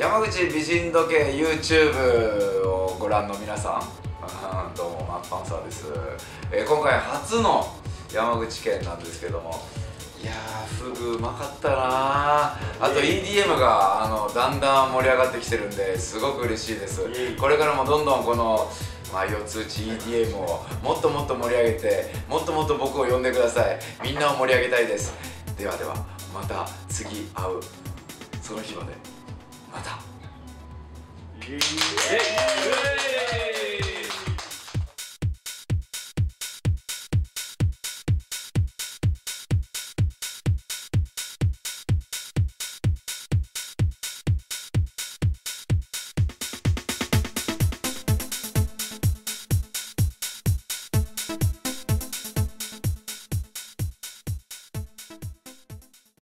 山口美人時計 YouTube をご覧の皆さん、どうもマッパンサーです。今回初の山口県なんですけども、いやーフグうまかったなー。あと EDM がだんだん盛り上がってきてるんですごく嬉しいです。これからもどんどんこの四つ打ち EDM をもっともっと盛り上げて、もっともっと僕を呼んでください。みんなを盛り上げたいです。ではでは、また次会うその日まで。また。